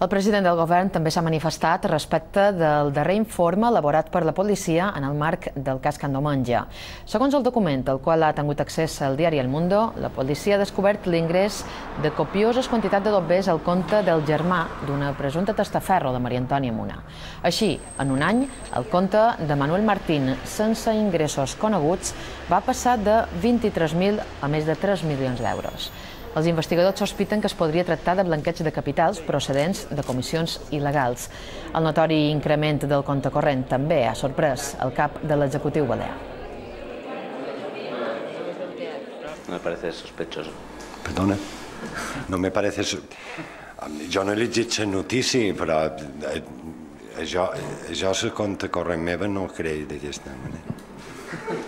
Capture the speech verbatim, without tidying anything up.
El president del govern també s'ha manifestat respecte del darrer informe elaborat per la policia en el marc del cas Candomonja. Segons el document al qual ha tingut accés el diari El Mundo, la policia ha descobert l'ingrés de copioses quantitats de dobbers al compte del germà d'una presumpta testaferro de Maria Antònia Muna. Així, en un any, el compte de Manuel Martín, sense ingressos coneguts, va passar de vint-i-tres mil a més de tres milions d'euros. Els investigadors sospiten que es podria tractar de blanqueig de capitals procedents de comissions il·legals. El notori increment del compte corrent també ha sorprès el cap de l'executiu balear. Me parece sospechoso. Perdona? No me parece... Jo no he llegit la notícia, però jo, jo la compte corrent meva no ho crec d'aquesta manera.